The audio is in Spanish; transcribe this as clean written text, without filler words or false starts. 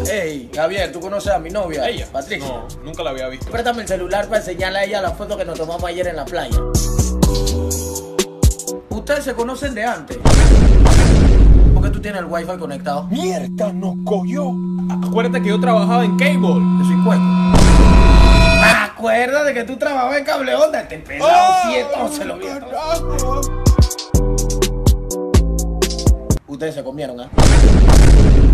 Ey, Javier, ¿tú conoces a mi novia? ¿Ella? Patricia. No, nunca la había visto. Préstame el celular para enseñarle a ella la foto que nos tomamos ayer en la playa. ¿Ustedes se conocen de antes? ¿Por qué tú tienes el wifi conectado? ¡Mierda, no cogió! Acuérdate que yo trabajaba en cable. Yo soy cueco. Acuérdate que tú trabajabas en cable onda. Este pelado quieto se lo vio todo. Ustedes se comieron, ¿ah?